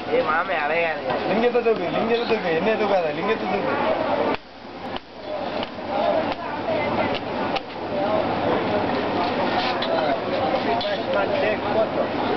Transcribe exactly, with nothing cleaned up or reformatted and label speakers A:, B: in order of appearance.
A: ஏய் மாமே அலையாதே.
B: லிங்கத்தை தூக்கு, லிங்கத்தை தூக்கு, என்ன தூக்காத, லிங்கத்தை தூக்கு.
A: Take photo.